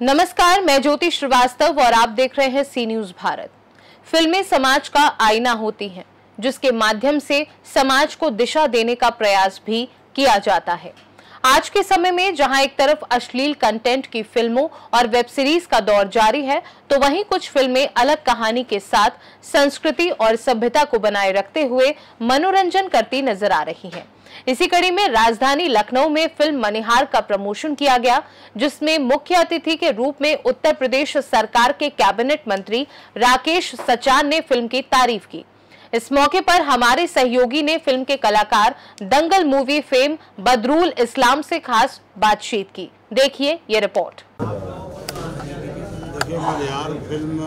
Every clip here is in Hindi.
नमस्कार, मैं ज्योति श्रीवास्तव और आप देख रहे हैं सी न्यूज भारत। फिल्में समाज का आईना होती हैं, जिसके माध्यम से समाज को दिशा देने का प्रयास भी किया जाता है। आज के समय में जहां एक तरफ अश्लील कंटेंट की फिल्मों और वेब सीरीज का दौर जारी है, तो वहीं कुछ फिल्में अलग कहानी के साथ संस्कृति और सभ्यता को बनाए रखते हुए मनोरंजन करती नजर आ रही हैं। इसी कड़ी में राजधानी लखनऊ में फिल्म मनिहार का प्रमोशन किया गया, जिसमें मुख्य अतिथि के रूप में उत्तर प्रदेश सरकार के कैबिनेट मंत्री राकेश सचान ने फिल्म की तारीफ की। इस मौके पर हमारे सहयोगी ने फिल्म के कलाकार दंगल मूवी फेम बदरुल इस्लाम से खास बातचीत की। देखिए ये रिपोर्ट। देखिए, मनिहार फिल्म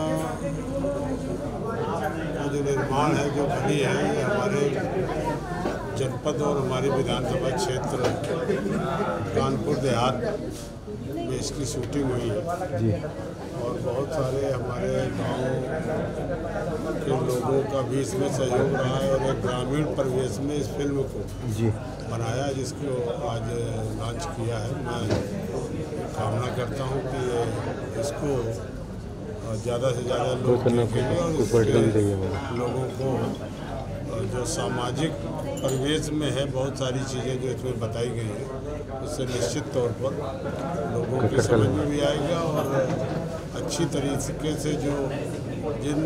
का जो निर्माण है, जो बनी है, हमारे जनपद और हमारी विधानसभा क्षेत्र कानपुर देहात में इसकी शूटिंग हुई है जी। और बहुत सारे हमारे गांव के लोगों का भी इसमें सहयोग रहा है और एक ग्रामीण परिवेश में इस फिल्म को जी बनाया, जिसको आज लॉन्च किया है। मैं कामना करता हूं कि इसको ज़्यादा से ज़्यादा लोग देखेंगे और लोगों को जो सामाजिक परिवेश में है बहुत सारी चीज़ें जो इसमें बताई गई हैं, उससे निश्चित तौर पर लोगों की समझ में भी आएगा और अच्छी तरीके से जो जिन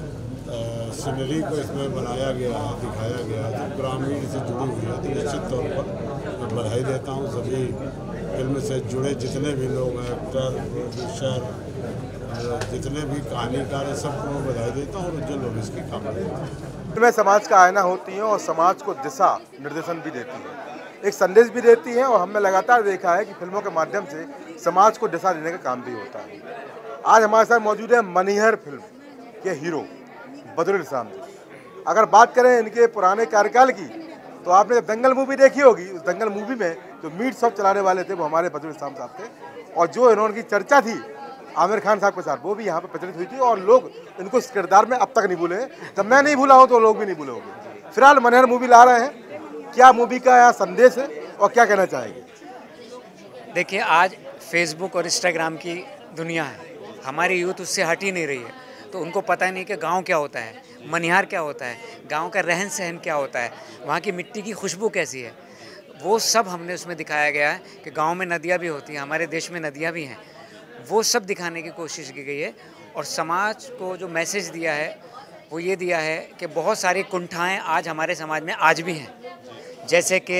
सीनरी को इसमें बनाया गया है, दिखाया गया है, जो ग्रामीण से जुड़ी हुई है, तो निश्चित तौर पर मैं बधाई देता हूँ सभी फिल्म से जुड़े जितने भी लोग हैं, एक्टर, प्रोड्यूसर, जितने भी कहानीकार हैं, सबको मैं बधाई देता हूँ और उज्जवल भविष्य की कामना करता हूँ। फिल्में समाज का आईना होती हैं और समाज को दिशा निर्देशन भी देती हैं, एक संदेश भी देती हैं और हमने लगातार देखा है कि फिल्मों के माध्यम से समाज को दिशा देने का काम भी होता है। आज हमारे साथ मौजूद है मनिहार फिल्म के हीरो बदरुल इस्लाम जी। अगर बात करें इनके पुराने कार्यकाल की, तो आपने दंगल मूवी देखी होगी। उस दंगल मूवी में जो मीट शॉप चलाने वाले थे वो हमारे बदरुल इस्लाम साहब थे, और जो इन्होंने की चर्चा थी आमिर खान साहब के साथ, वो भी यहाँ पे प्रचलित हुई थी और लोग इनको इस किरदार में अब तक नहीं भूले हैं। जब मैं नहीं भूला हूँ तो लोग भी नहीं भूले होंगे। फिलहाल मनिहार मूवी ला रहे हैं, क्या मूवी का यहाँ संदेश है और क्या कहना चाहेंगे? देखिए, आज फेसबुक और इंस्टाग्राम की दुनिया है, हमारी यूथ उससे हट ही नहीं रही है, तो उनको पता ही नहीं कि गाँव क्या होता है, मनिहार क्या होता है, गाँव का रहन सहन क्या होता है, वहाँ की मिट्टी की खुशबू कैसी है, वो सब हमने उसमें दिखाया गया है कि गाँव में नदियाँ भी होती हैं, हमारे देश में नदियाँ भी हैं, वो सब दिखाने की कोशिश की गई है। और समाज को जो मैसेज दिया है वो ये दिया है कि बहुत सारी कुंठाएं आज हमारे समाज में आज भी हैं, जैसे कि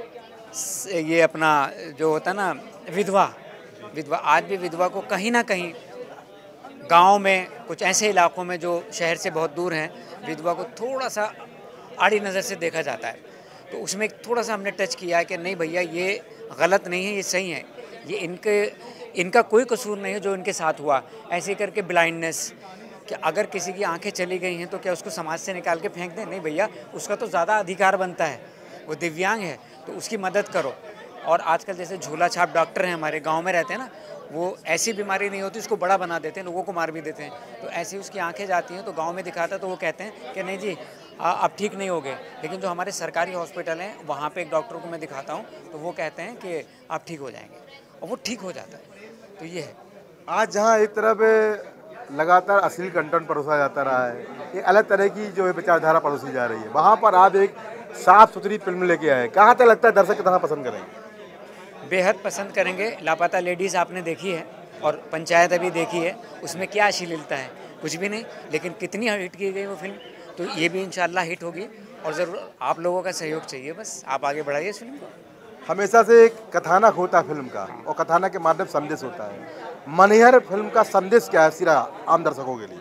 ये अपना जो होता है ना विधवा आज भी विधवा को कहीं ना कहीं गांव में कुछ ऐसे इलाकों में जो शहर से बहुत दूर हैं, विधवा को थोड़ा सा आड़ी नज़र से देखा जाता है। तो उसमें थोड़ा सा हमने टच किया है कि नहीं भैया, ये गलत नहीं है, ये सही है, ये इनका कोई कसूर नहीं है जो इनके साथ हुआ। ऐसे करके ब्लाइंडनेस, कि अगर किसी की आंखें चली गई हैं तो क्या उसको समाज से निकाल के फेंक दें? नहीं भैया, उसका तो ज़्यादा अधिकार बनता है, वो दिव्यांग है तो उसकी मदद करो। और आजकल जैसे झोला छाप डॉक्टर हैं, हमारे गांव में रहते हैं ना, वो ऐसी बीमारी नहीं होती उसको बड़ा बना देते हैं, लोगों को मार भी देते हैं। तो ऐसे ही उसकी आँखें जाती हैं तो गाँव में दिखाता है तो वो कहते हैं कि नहीं जी अब ठीक नहीं हो गए। लेकिन जो हमारे सरकारी हॉस्पिटल हैं वहाँ पर एक डॉक्टर को मैं दिखाता हूँ तो वो कहते हैं कि आप ठीक हो जाएंगे, और वो ठीक हो जाता है। तो ये है, आज जहाँ एक तरफ लगातार अश्लील कंटेंट परोसा जाता रहा है, एक अलग तरह की जो है विचारधारा परोसी जा रही है, वहाँ पर आप एक साफ सुथरी फिल्म लेके आए, कहाँ तक लगता है दर्शक कितना पसंद करेंगे? बेहद पसंद करेंगे। लापता लेडीज़ आपने देखी है और पंचायत अभी देखी है, उसमें क्या अश्लीलता है? कुछ भी नहीं, लेकिन कितनी हिट की गई वो फिल्म, तो ये भी इंशाल्लाह हिट होगी। और ज़रूर आप लोगों का सहयोग चाहिए, बस आप आगे बढ़ाइए इस फिल्म को। हमेशा से एक कथानक होता है फिल्म का, और कथानक के माध्यम संदेश होता है। मनिहार फिल्म का संदेश क्या है सिरा आम दर्शकों के लिए?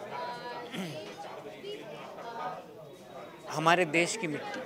हमारे देश की मिट्टी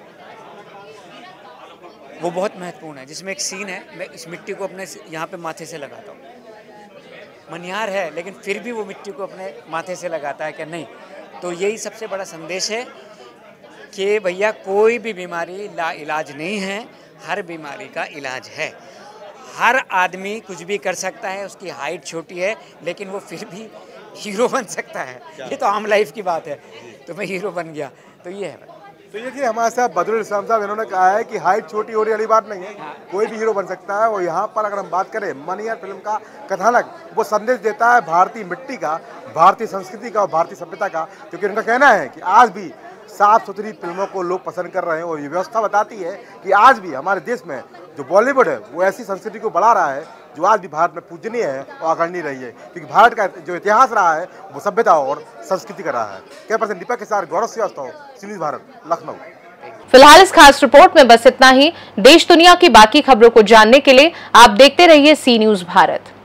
वो बहुत महत्वपूर्ण है, जिसमें एक सीन है, मैं इस मिट्टी को अपने यहाँ पे माथे से लगाता हूँ। मनिहार है लेकिन फिर भी वो मिट्टी को अपने माथे से लगाता है कि नहीं। तो यही सबसे बड़ा संदेश है कि भैया कोई भी बीमारी ला इलाज नहीं है, हर बीमारी का इलाज है। हर आदमी कुछ भी कर सकता है, उसकी हाइट छोटी है लेकिन वो फिर भी हीरो बन सकता है। ये तो आम लाइफ की बात है, तो मैं हीरो बन गया, तो ये है। तो ये कि हमारे साथ बदरुल इस्लाम साहब, इन्होंने कहा है कि हाइट छोटी हो रही वाली बात नहीं है, कोई भी हीरो बन सकता है। और यहाँ पर अगर हम बात करें मनिहार फिल्म का कथानक, वो संदेश देता है भारतीय मिट्टी का, भारतीय संस्कृति का और भारतीय सभ्यता का। क्योंकि उनका कहना है कि आज भी साफ सुथरी फिल्मों को लोग पसंद कर रहे हैं। और ये व्यवस्था बताती है कि आज भी हमारे देश में जो बॉलीवुड है वो ऐसी संस्कृति को बढ़ा रहा है जो आज भी भारत में पूजनीय है और अग्रणीय रही है। क्योंकि भारत का जो इतिहास रहा है वो सभ्यता और संस्कृति का रहा है। कैमरा दीपक के साथ गौरव श्रीवास्तव, सी न्यूज़ भारत, लखनऊ। फिलहाल इस खास रिपोर्ट में बस इतना ही। देश दुनिया की बाकी खबरों को जानने के लिए आप देखते रहिए सी न्यूज़ भारत।